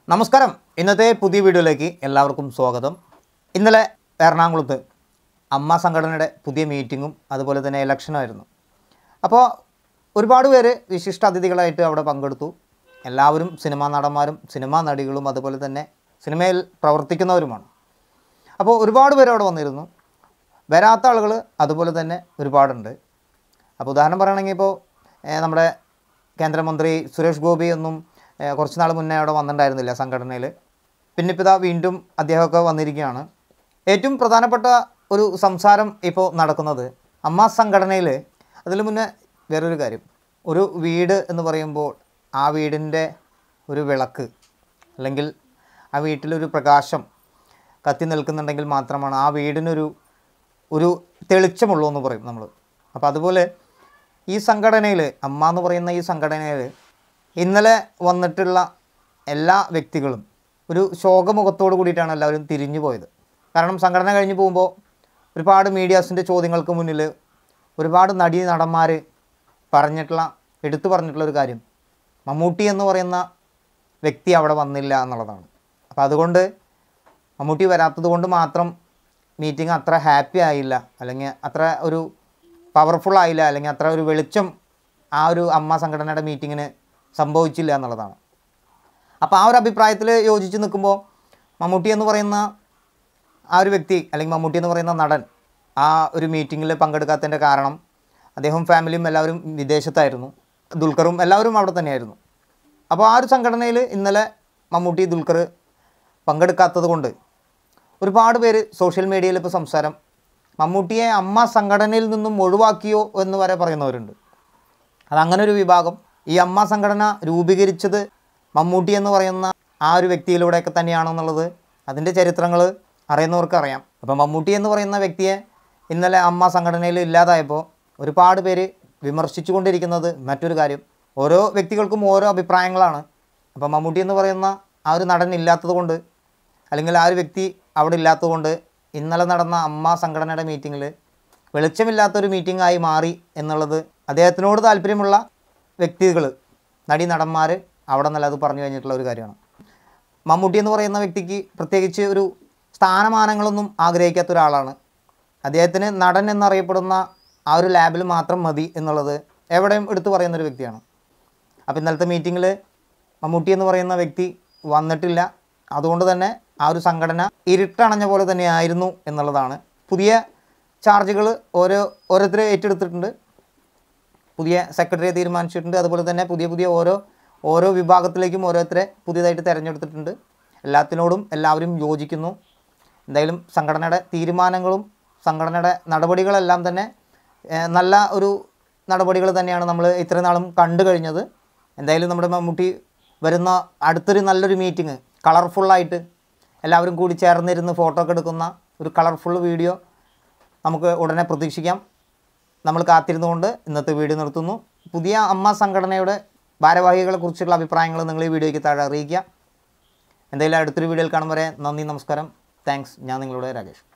നമസ്കാരം. ഇന്നത്തെ പുതിയ വീഡിയോയിലേക്ക് എല്ലാവർക്കും സ്വാഗതം. ഇന്നലെ എറണാകുളത്ത് അമ്മ സംഘടനയുടെ പുതിയ മീറ്റിങ്ങും അതുപോലെ തന്നെ ഇലക്ഷനായിരുന്നു. അപ്പോൾ ഒരുപാട് പേര് വിശിഷ്ട അതിഥികളായിട്ട് അവിടെ പങ്കെടുത്തു. എല്ലാവരും സിനിമാ നടന്മാരും സിനിമാ നടികളും അതുപോലെ തന്നെ സിനിമയിൽ പ്രവർത്തിക്കുന്നവരുമാണ്. അപ്പോൾ ഒരുപാട് പേര് അവിടെ വന്നിരുന്നു. വരാത്ത ആളുകൾ അതുപോലെ തന്നെ ഒരുപാടുണ്ട്. അപ്പോൾ ഉദാഹരണം പറയുകയാണെങ്കിൽ ഇപ്പോൾ നമ്മുടെ കേന്ദ്രമന്ത്രി സുരേഷ് ഗോപി ഒന്നും കുറച്ച് നാൾ മുന്നേ അവിടെ വന്നിട്ടുണ്ടായിരുന്നില്ല സംഘടനയിൽ. പിന്നിപ്പോൾ ഇതാ വീണ്ടും അദ്ദേഹമൊക്കെ വന്നിരിക്കുകയാണ്. ഏറ്റവും പ്രധാനപ്പെട്ട ഒരു സംസാരം ഇപ്പോൾ നടക്കുന്നത് അമ്മ സംഘടനയിൽ. അതിന് മുന്നേ വേറൊരു കാര്യം, ഒരു വീട് എന്ന് പറയുമ്പോൾ ആ വീടിൻ്റെ ഒരു വിളക്ക് അല്ലെങ്കിൽ ആ വീട്ടിലൊരു പ്രകാശം കത്തി നിൽക്കുന്നുണ്ടെങ്കിൽ മാത്രമാണ് ആ വീടിനൊരു തെളിച്ചമുള്ളൂ എന്ന് പറയും നമ്മൾ. അപ്പോൾ അതുപോലെ ഈ സംഘടനയിൽ, അമ്മ എന്ന് പറയുന്ന ഈ സംഘടനയിൽ ഇന്നലെ വന്നിട്ടുള്ള എല്ലാ വ്യക്തികളും ഒരു ശോകമുഖത്തോട് കൂടിയിട്ടാണ് എല്ലാവരും തിരിഞ്ഞു പോയത്. കാരണം സംഘടന കഴിഞ്ഞ് പോകുമ്പോൾ ഒരുപാട് മീഡിയാസിൻ്റെ ചോദ്യങ്ങൾക്ക് മുന്നിൽ ഒരുപാട് നടന്മാർ എടുത്തു പറഞ്ഞിട്ടുള്ള ഒരു കാര്യം, മമ്മൂട്ടി എന്ന് പറയുന്ന വ്യക്തി അവിടെ വന്നില്ല എന്നുള്ളതാണ്. അപ്പോൾ അതുകൊണ്ട് മമ്മൂട്ടി വരാത്തത് കൊണ്ട് മാത്രം മീറ്റിംഗ് അത്ര ഹാപ്പി ആയില്ല, അല്ലെങ്കിൽ അത്ര ഒരു പവർഫുൾ ആയില്ല, അല്ലെങ്കിൽ അത്ര ഒരു വെളിച്ചം ആ ഒരു അമ്മ സംഘടനയുടെ മീറ്റിങ്ങിന് സംഭവിച്ചില്ല എന്നുള്ളതാണ്. അപ്പോൾ ആ ഒരു അഭിപ്രായത്തിൽ യോജിച്ച് നിൽക്കുമ്പോൾ മമ്മൂട്ടി എന്ന് പറയുന്ന ആ ഒരു വ്യക്തി അല്ലെങ്കിൽ മമ്മൂട്ടി എന്ന് പറയുന്ന നടൻ ആ ഒരു മീറ്റിങ്ങിൽ പങ്കെടുക്കാത്തതിൻ്റെ കാരണം അദ്ദേഹം ഫാമിലിയും എല്ലാവരും വിദേശത്തായിരുന്നു. ദുൽഖറും എല്ലാവരും അവിടെ തന്നെയായിരുന്നു. അപ്പോൾ ആ ഒരു സംഘടനയിൽ ഇന്നലെ മമ്മൂട്ടി ദുൽഖർ പങ്കെടുക്കാത്തത് കൊണ്ട് ഒരുപാട് പേര് സോഷ്യൽ മീഡിയയിൽ ഇപ്പോൾ സംസാരം മമ്മൂട്ടിയെ അമ്മ സംഘടനയിൽ നിന്നും ഒഴിവാക്കിയോ എന്ന് വരെ പറയുന്നവരുണ്ട്. അതങ്ങനെ ഒരു വിഭാഗം. ഈ അമ്മ സംഘടന രൂപീകരിച്ചത് മമ്മൂട്ടി എന്ന് പറയുന്ന ആ ഒരു വ്യക്തിയിലൂടെയൊക്കെ തന്നെയാണെന്നുള്ളത് അതിൻ്റെ ചരിത്രങ്ങൾ അറിയുന്നവർക്ക് അറിയാം. അപ്പോൾ മമ്മൂട്ടി എന്ന് പറയുന്ന വ്യക്തിയെ ഇന്നലെ അമ്മ സംഘടനയിൽ ഇല്ലാതായപ്പോൾ ഒരുപാട് പേര് വിമർശിച്ചു കൊണ്ടിരിക്കുന്നത് മറ്റൊരു കാര്യം, ഓരോ വ്യക്തികൾക്കും ഓരോ അഭിപ്രായങ്ങളാണ്. അപ്പോൾ മമ്മൂട്ടി എന്ന് പറയുന്ന ആ ഒരു നടൻ ഇല്ലാത്തത് കൊണ്ട്, അല്ലെങ്കിൽ ആ ഒരു വ്യക്തി അവിടെ ഇല്ലാത്തത് കൊണ്ട് ഇന്നലെ നടന്ന അമ്മ സംഘടനയുടെ മീറ്റിങ്ങിൽ വെളിച്ചമില്ലാത്തൊരു മീറ്റിംഗായി മാറി എന്നുള്ളത് അദ്ദേഹത്തിനോട് താല്പര്യമുള്ള വ്യക്തികൾ, നടന്മാർ അവിടെ നല്ല അത് പറഞ്ഞു കഴിഞ്ഞിട്ടുള്ള ഒരു കാര്യമാണ്. മമ്മൂട്ടി എന്ന് പറയുന്ന വ്യക്തിക്ക് പ്രത്യേകിച്ച് ഒരു സ്ഥാനമാനങ്ങളൊന്നും ആഗ്രഹിക്കാത്ത ഒരാളാണ്. അദ്ദേഹത്തിന് നടൻ എന്നറിയപ്പെടുന്ന ആ ഒരു ലാബിൽ മാത്രം മതി എന്നുള്ളത് എവിടെയും എടുത്തു പറയുന്നൊരു വ്യക്തിയാണ്. അപ്പോൾ ഇന്നലത്തെ മീറ്റിങ്ങിൽ മമ്മൂട്ടി എന്ന് പറയുന്ന വ്യക്തി വന്നിട്ടില്ല. അതുകൊണ്ട് തന്നെ ആ ഒരു സംഘടന ഇരുട്ടണഞ്ഞ പോലെ തന്നെയായിരുന്നു എന്നുള്ളതാണ്. പുതിയ ചാർജുകൾ ഓരോരുത്തർ ഏറ്റെടുത്തിട്ടുണ്ട്. പുതിയ സെക്രട്ടറിയെ തീരുമാനിച്ചിട്ടുണ്ട്. അതുപോലെ തന്നെ പുതിയ ഓരോ വിഭാഗത്തിലേക്കും ഓരോരുത്തരെ പുതിയതായിട്ട് തിരഞ്ഞെടുത്തിട്ടുണ്ട്. എല്ലാത്തിനോടും എല്ലാവരും യോജിക്കുന്നു. എന്തായാലും സംഘടനയുടെ തീരുമാനങ്ങളും സംഘടനയുടെ നടപടികളെല്ലാം തന്നെ നല്ല ഒരു നടപടികൾ തന്നെയാണ് നമ്മൾ ഇത്രയും നാളും കണ്ടു കഴിഞ്ഞത്. എന്തായാലും നമ്മുടെ മമ്മൂട്ടി വരുന്ന അടുത്തൊരു നല്ലൊരു മീറ്റിംഗ്, കളർഫുള്ളായിട്ട് എല്ലാവരും കൂടി ചേർന്നിരുന്ന് ഫോട്ടോ ഒക്കെ എടുക്കുന്ന ഒരു കളർഫുൾ വീഡിയോ നമുക്ക് ഉടനെ പ്രതീക്ഷിക്കാം. നമ്മൾ കാത്തിരുന്നുകൊണ്ട് ഇന്നത്തെ വീഡിയോ നിർത്തുന്നു. പുതിയ അമ്മ സംഘടനയുടെ ഭാരവാഹികളെക്കുറിച്ചുള്ള അഭിപ്രായങ്ങൾ നിങ്ങൾ ഈ വീഡിയോയ്ക്ക് താഴെ അറിയിക്കുക. എന്തായാലും അടുത്തൊരു വീഡിയോയിൽ കാണും വരെ നന്ദി, നമസ്കാരം, താങ്ക്സ്. ഞാൻ നിങ്ങളുടെ രാകേഷ്.